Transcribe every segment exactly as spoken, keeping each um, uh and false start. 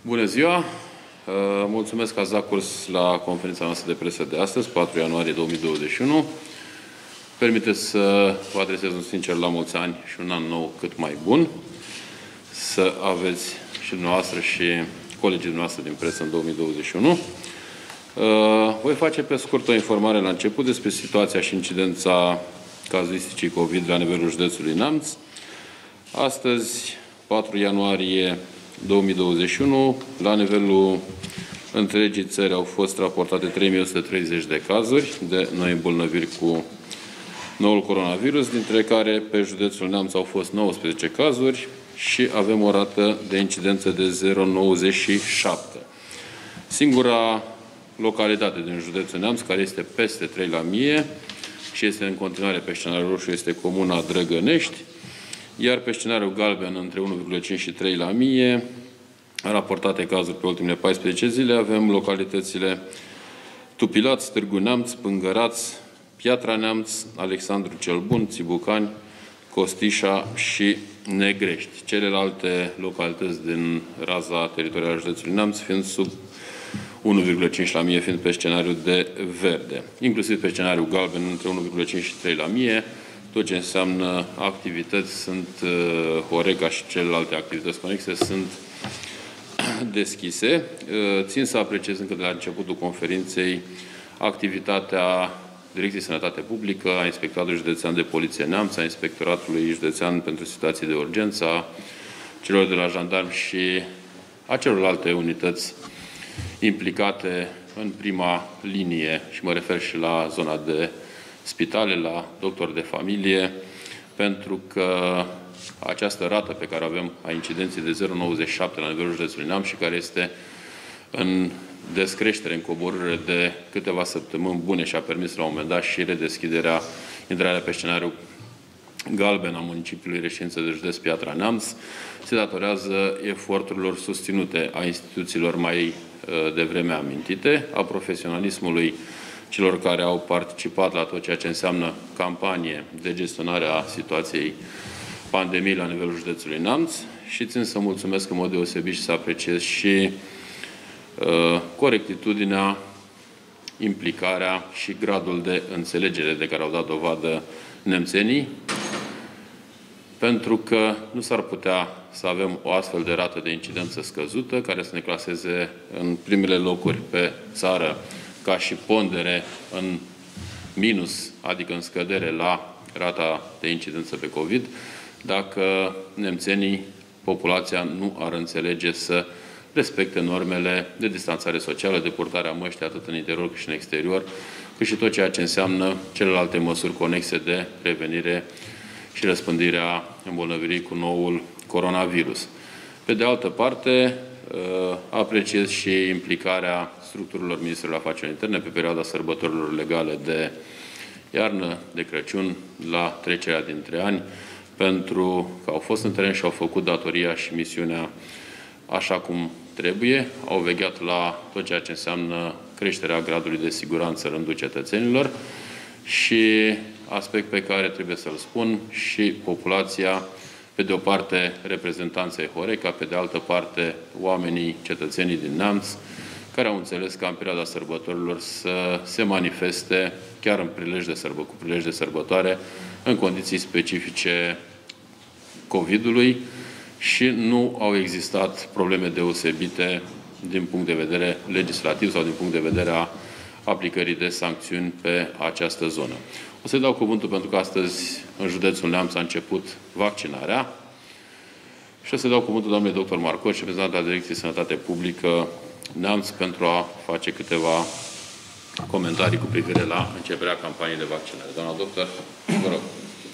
Bună ziua! Mulțumesc că ați dat curs la conferința noastră de presă de astăzi, patru ianuarie două mii douăzeci și unu. Permiteți să vă adresez un sincer la mulți ani și un an nou cât mai bun. Să aveți și dumneavoastră și colegii dumneavoastră din presă în două mii douăzeci și unu. Voi face pe scurt o informare la început despre situația și incidența cazuisticii COVID la nivelul județului Neamț. Astăzi, patru ianuarie două mii douăzeci și unu, la nivelul întregii țări au fost raportate trei mii o sută treizeci de cazuri de noi îmbolnăviri cu noul coronavirus, dintre care pe județul Neamț au fost nouăsprezece cazuri și avem o rată de incidență de zero virgulă nouăzeci și șapte. Singura localitate din județul Neamț care este peste trei la mie și este în continuare pe scenariul roșu este comuna Drăgănești, iar pe scenariul galben între unu virgulă cinci și trei la mie, raportate cazuri pe ultimele paisprezece zile, avem localitățile Tupilați, Târgu Neamț, Pângărați, Piatra Neamț, Alexandru cel Bun, Țibucani, Costișa și Negrești. Celelalte localități din raza teritorială a județului Neamț fiind sub unu virgulă cinci la mie, fiind pe scenariul de verde. Inclusiv pe scenariul galben între unu virgulă cinci și trei la mie, tot ce înseamnă activități sunt, Horeca și celelalte activități conexe sunt deschise. Țin să apreciez încă de la începutul conferinței activitatea Direcției Sănătate Publică, a Inspectoratului Județean de Poliție Neamț, a Inspectoratului Județean pentru Situații de Urgență, a celor de la jandarmi și a celorlalte unități implicate în prima linie, și mă refer și la zona de spitale, la doctori de familie, pentru că această rată pe care avem a incidenței de zero virgulă nouăzeci și șapte la nivelul județului Neamț și care este în descreștere, în coborâre de câteva săptămâni bune și a permis la un moment dat și redeschiderea, intrarea pe scenariul galben a municipiului reședință de județ Piatra Neamț, se datorează eforturilor susținute a instituțiilor mai devreme amintite, a profesionalismului celor care au participat la tot ceea ce înseamnă campanie de gestionare a situației pandemiei la nivelul județului Neamț și țin să mulțumesc în mod deosebit și să apreciez și uh, corectitudinea, implicarea și gradul de înțelegere de care au dat dovadă nemțenii, pentru că nu s-ar putea să avem o astfel de rată de incidență scăzută, care să ne claseze în primele locuri pe țară ca și pondere în minus, adică în scădere la rata de incidență pe COVID, dacă nemțenii, populația, nu ar înțelege să respecte normele de distanțare socială, de purtarea măștii atât în interior cât și în exterior, cât și tot ceea ce înseamnă celelalte măsuri conexe de prevenire și răspândirea îmbolnăvirii cu noul coronavirus. Pe de altă parte, apreciez și implicarea structurilor Ministerului Afacerilor Interne pe perioada sărbătorilor legale de iarnă, de Crăciun, la trecerea dintre ani, pentru că au fost în teren și au făcut datoria și misiunea așa cum trebuie, au vegheat la tot ceea ce înseamnă creșterea gradului de siguranță în rândul cetățenilor și aspect pe care trebuie să-l spun și populația, pe de o parte reprezentanții Horeca, pe de altă parte oamenii, cetățenii din Neamț, care au înțeles că în perioada sărbătorilor să se manifeste chiar în prilej de sărbă, cu prilej de sărbătoare, în condiții specifice COVID-ului și nu au existat probleme deosebite din punct de vedere legislativ sau din punct de vedere a aplicării de sancțiuni pe această zonă. O să-i dau cuvântul pentru că astăzi în județul Neamț a început vaccinarea și o să-i dau cuvântul doamnei doctor Marcoș, reprezentanta Direcției Sănătate Publică Neamț, pentru a face câteva comentarii cu privire la începerea campaniei de vaccinare. Doamna doctor, vă rog.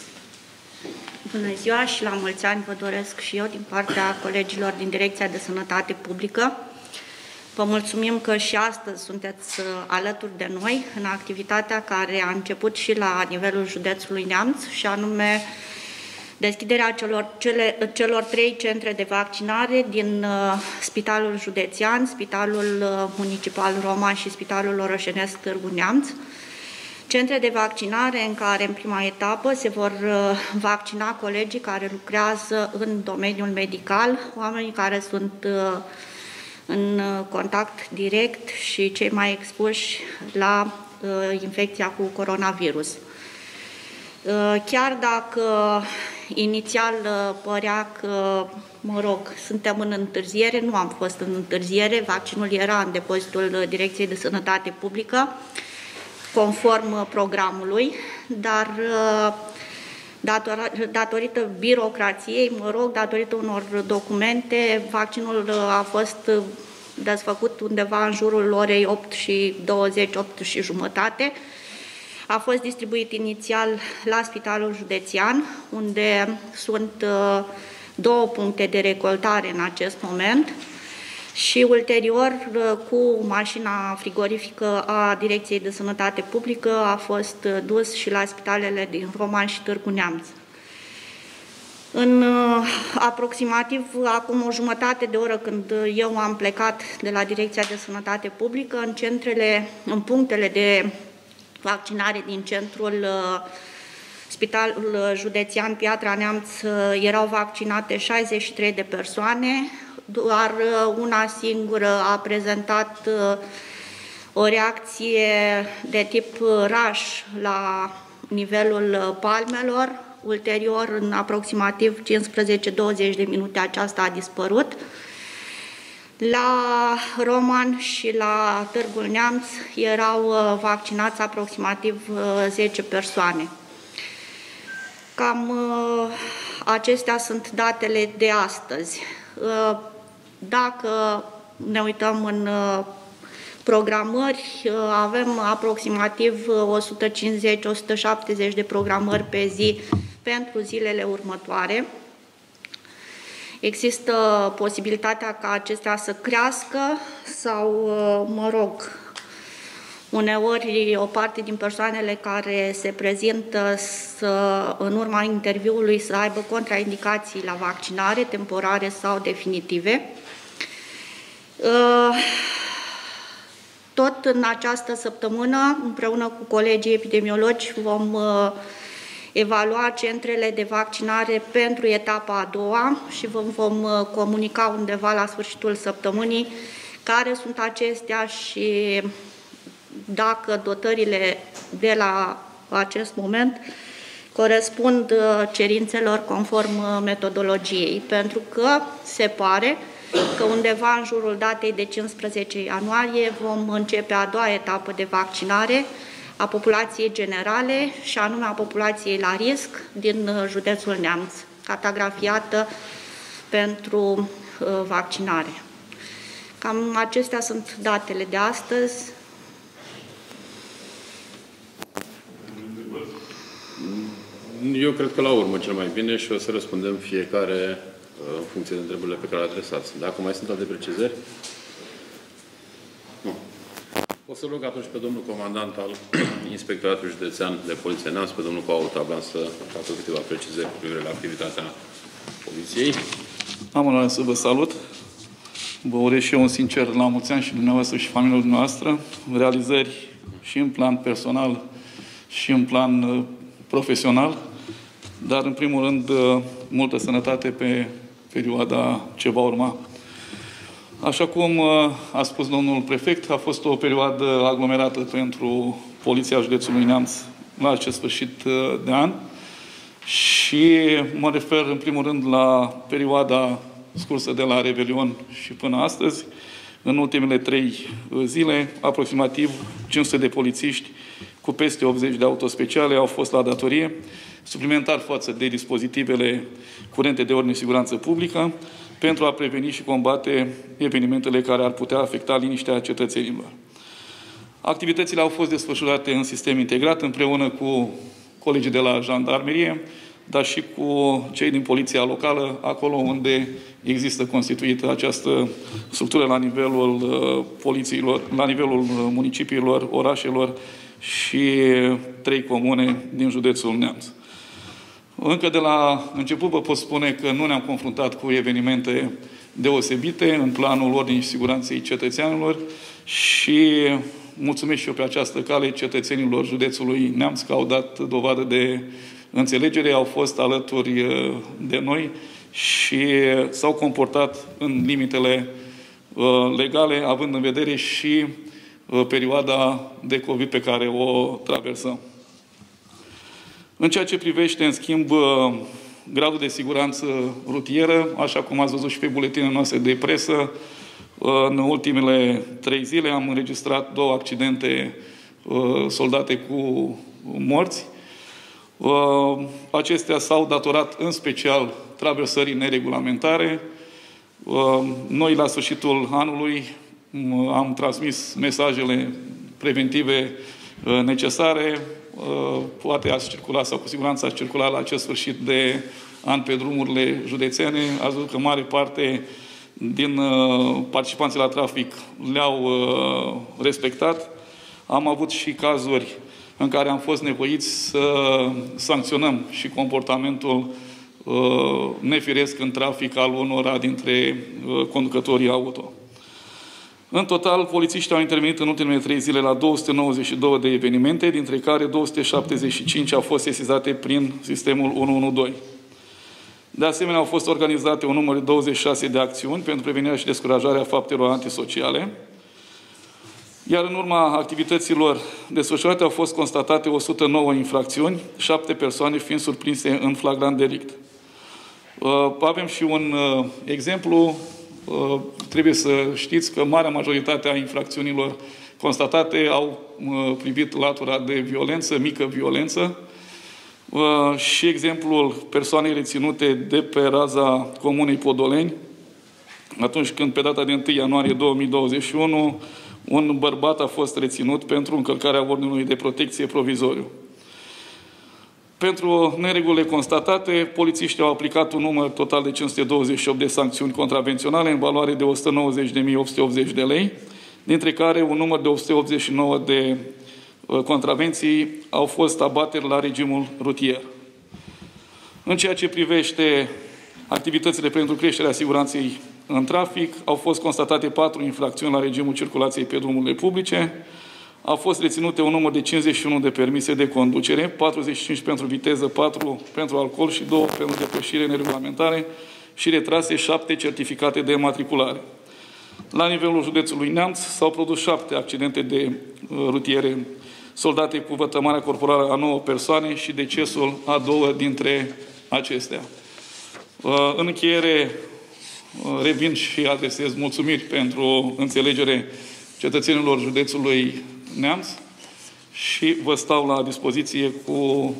Bună ziua și la mulți ani vă doresc și eu din partea colegilor din Direcția de Sănătate Publică. Vă mulțumim că și astăzi sunteți alături de noi în activitatea care a început și la nivelul județului Neamț, și anume deschiderea celor, cele, celor trei centre de vaccinare din uh, Spitalul Județean, Spitalul uh, Municipal Roman și Spitalul Orășenesc Târgu Neamț. Centre de vaccinare în care, în prima etapă, se vor uh, vaccina colegii care lucrează în domeniul medical, oamenii care sunt uh, în contact direct și cei mai expuși la uh, infecția cu coronavirus. Uh, chiar dacă inițial uh, părea că, mă rog, suntem în întârziere, nu am fost în întârziere, vaccinul era în depozitul Direcției de Sănătate Publică, conform programului, dar uh, dator, datorită birocrației, mă rog, datorită unor documente, vaccinul a fost desfăcut undeva în jurul orei opt și douăzeci, opt și jumătate. A fost distribuit inițial la Spitalul Județean, unde sunt două puncte de recoltare în acest moment, și ulterior, cu mașina frigorifică a Direcției de Sănătate Publică, a fost dus și la spitalele din Roman și Târgu Neamț. În aproximativ acum o jumătate de oră, când eu am plecat de la Direcția de Sănătate Publică, în centrele, în punctele de vaccinare din centrul Spitalul Județean Piatra Neamț erau vaccinate șaizeci și trei de persoane, doar una singură a prezentat o reacție de tip rash la nivelul palmelor. Ulterior, în aproximativ cincisprezece douăzeci de minute, aceasta a dispărut. La Roman și la Târgul Neamț erau vaccinați aproximativ zece persoane. Cam acestea sunt datele de astăzi. Dacă ne uităm în programări, avem aproximativ o sută cincizeci - o sută șaptezeci de programări pe zi pentru zilele următoare. Există posibilitatea ca acestea să crească sau, mă rog, uneori o parte din persoanele care se prezintă să, în urma interviului, să aibă contraindicații la vaccinare, temporare sau definitive. Tot în această săptămână, împreună cu colegii epidemiologi, vom evalua centrele de vaccinare pentru etapa a doua și vom, vom comunica undeva la sfârșitul săptămânii care sunt acestea și dacă dotările de la acest moment corespund cerințelor conform metodologiei, pentru că se pare că undeva în jurul datei de cincisprezece ianuarie vom începe a doua etapă de vaccinare a populației generale și anume a populației la risc din județul Neamț, cartografiată pentru uh, vaccinare. Cam acestea sunt datele de astăzi. Eu cred că la urmă cel mai bine și o să răspundem fiecare în funcție de întrebările pe care le adresați. Dacă mai sunt alte precizări? Nu. O să rog atunci pe domnul comandant al Inspectoratului Județean de Poliție Neamț, pe domnul Paul Taban, să facă câteva precizări cu privire la activitatea Poliției. Am onoarea să vă salut. Vă urez și eu un sincer la mulți ani și dumneavoastră și familiilor dumneavoastră. Realizări și în plan personal și în plan profesional, dar în primul rând multă sănătate pe perioada ce va urma. Așa cum a spus domnul prefect, a fost o perioadă aglomerată pentru Poliția Județului Neamț la acest sfârșit de an și mă refer în primul rând la perioada scursă de la Revelion și până astăzi. În ultimele trei zile, aproximativ cinci sute de polițiști cu peste optzeci de autospeciale au fost la datorie, suplimentar față de dispozitivele curente de ordine și siguranță publică, pentru a preveni și combate evenimentele care ar putea afecta liniștea cetățenilor. Activitățile au fost desfășurate în sistem integrat, împreună cu colegii de la jandarmerie, dar și cu cei din poliția locală, acolo unde există constituită această structură la nivelul uh, polițiilor, la nivelul municipiilor, orașelor și trei comune din județul Neamț. Încă de la început vă pot spune că nu ne-am confruntat cu evenimente deosebite în planul ordinii și siguranței cetățenilor și mulțumesc și eu pe această cale cetățenilor județului Neamț că au dat dovadă de înțelegere, au fost alături de noi și s-au comportat în limitele legale, având în vedere și perioada de COVID pe care o traversăm. În ceea ce privește, în schimb, gradul de siguranță rutieră, așa cum ați văzut și pe buletinele noastre de presă, în ultimele trei zile am înregistrat două accidente soldate cu morți. Acestea s-au datorat în special traversării neregulamentare. Noi, la sfârșitul anului, am transmis mesajele preventive necesare. Poate ați circulat sau cu siguranță ați circulat la acest sfârșit de an pe drumurile județene. Ați văzut că mare parte din participanții la trafic le-au respectat. Am avut și cazuri în care am fost nevoiți să sancționăm și comportamentul nefiresc în trafic al unora dintre conducătorii auto. În total, polițiștii au intervenit în ultimele trei zile la două sute nouăzeci și două de evenimente, dintre care două sute șaptezeci și cinci au fost sesizate prin sistemul unu unu doi. De asemenea, au fost organizate un număr de douăzeci și șase de acțiuni pentru prevenirea și descurajarea faptelor antisociale, iar în urma activităților desfășurate au fost constatate o sută nouă infracțiuni, șapte persoane fiind surprinse în flagrant delict. Avem și un exemplu. Trebuie să știți că marea majoritate a infracțiunilor constatate au privit latura de violență, mică violență, și exemplul persoanei reținute de pe raza Comunei Podoleni, atunci când, pe data de întâi ianuarie două mii douăzeci și unu, un bărbat a fost reținut pentru încălcarea ordinului de protecție provizoriu. Pentru neregulile constatate, polițiștii au aplicat un număr total de cinci sute douăzeci și opt de sancțiuni contravenționale în valoare de o sută nouăzeci de mii opt sute optzeci de lei, dintre care un număr de o sută optzeci și nouă de contravenții au fost abateri la regimul rutier. În ceea ce privește activitățile pentru creșterea siguranței în trafic, au fost constatate patru infracțiuni la regimul circulației pe drumurile publice, au fost reținute un număr de cincizeci și unu de permise de conducere, patruzeci și cinci pentru viteză, patru pentru alcool și două pentru depășire neregulamentare și retrase șapte certificate de matriculare. La nivelul județului Neamț s-au produs șapte accidente de rutiere soldate cu vătămarea corporală a nouă persoane și decesul a două dintre acestea. În încheiere, revin și adresez mulțumiri pentru înțelegere cetățenilor județului Neamț și vă stau la dispoziție cu,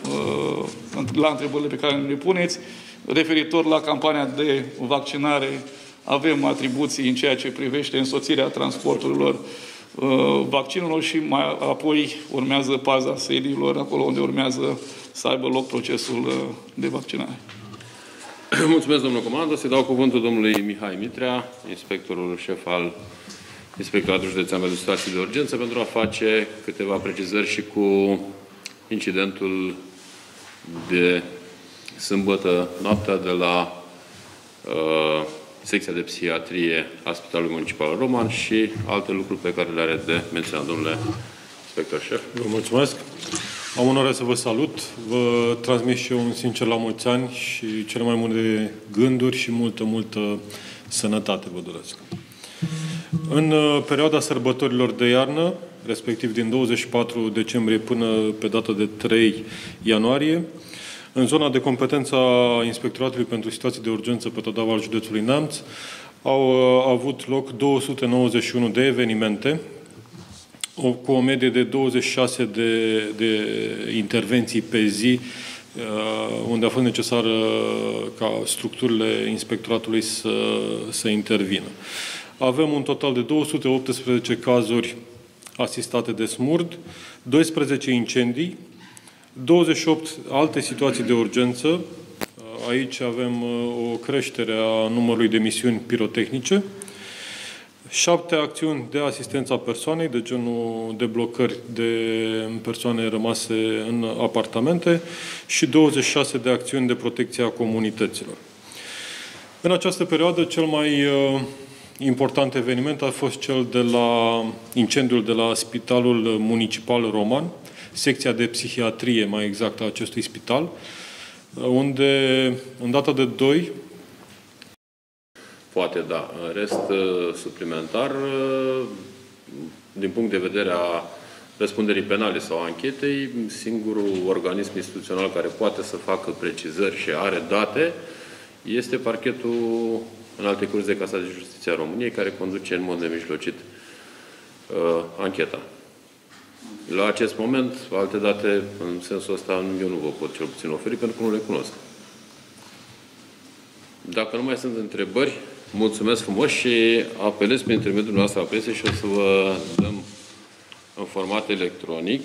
la întrebările pe care le puneți. Referitor la campania de vaccinare, avem atribuții în ceea ce privește însoțirea transporturilor vaccinurilor și mai apoi urmează paza sediilor, acolo unde urmează să aibă loc procesul de vaccinare. Mulțumesc, domnul comandă. Se dau cuvântul domnului Mihai Mitrea, inspectorul șef al Inspectoratului Județean pentru Situații de Urgență, pentru a face câteva precizări și cu incidentul de sâmbătă noaptea de la uh, secția de psihiatrie a Spitalului Municipal Roman și alte lucruri pe care le are de menționat, domnule inspector șef. Vă mulțumesc. Am onoarea să vă salut. Vă transmit și eu un sincer la mulți ani și cele mai multe gânduri și multă, multă sănătate vă doresc. În perioada sărbătorilor de iarnă, respectiv din douăzeci și patru decembrie până pe data de trei ianuarie, în zona de competență a Inspectoratului pentru Situații de Urgență pe Todaval al județului Neamț, au avut loc două sute nouăzeci și unu de evenimente, cu o medie de douăzeci și șase de, de intervenții pe zi, unde a fost necesar ca structurile Inspectoratului să, să intervină. Avem un total de două sute optsprezece cazuri asistate de smurd, doisprezece incendii, douăzeci și opt alte situații de urgență. Aici avem o creștere a numărului de misiuni pirotehnice, șapte acțiuni de asistență a persoanei, de genul deblocări de persoane rămase în apartamente și douăzeci și șase de acțiuni de protecție a comunităților. În această perioadă, cel mai important eveniment a fost cel de la incendiul de la Spitalul Municipal Roman, secția de psihiatrie, mai exact, a acestui spital, unde, în data de doi poate da. În rest, suplimentar, din punct de vedere a răspunderii penale sau a anchetei, singurul organism instituțional care poate să facă precizări și are date este parchetul Înalte Curți de Casație de Justiție a României, care conduce în mod nemijlocit uh, ancheta. La acest moment, alte date, în sensul ăsta, eu nu vă pot cel puțin oferi, pentru că nu le cunosc. Dacă nu mai sunt întrebări, mulțumesc frumos și apelez prin intermediul noastră a presei și o să vă dăm în format electronic,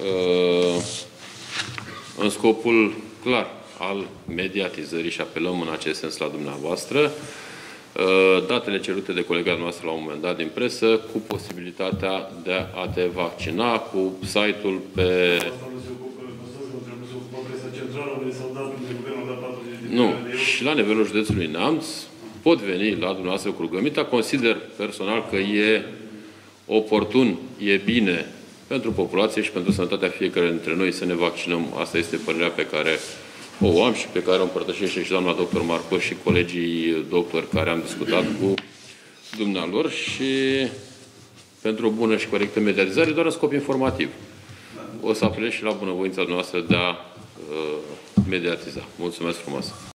în scopul clar al mediatizării și apelăm în acest sens la dumneavoastră, datele cerute de colega noastră la un moment dat din presă, cu posibilitatea de a te vaccina, cu site-ul pe... Nu. Și la nivelul județului Neamț pot veni la dumneavoastră cu rugămintea. Consider personal că e oportun, e bine pentru populație și pentru sănătatea fiecare dintre noi să ne vaccinăm. Asta este părerea pe care o am și pe care o împărtășește și doamna doctor Marcos și colegii doctori care am discutat cu dumnealor și pentru o bună și corectă mediatizare, doar în scop informativ. O să apelez și la bunăvoința noastră de a uh, mediatiza. Mulțumesc frumos!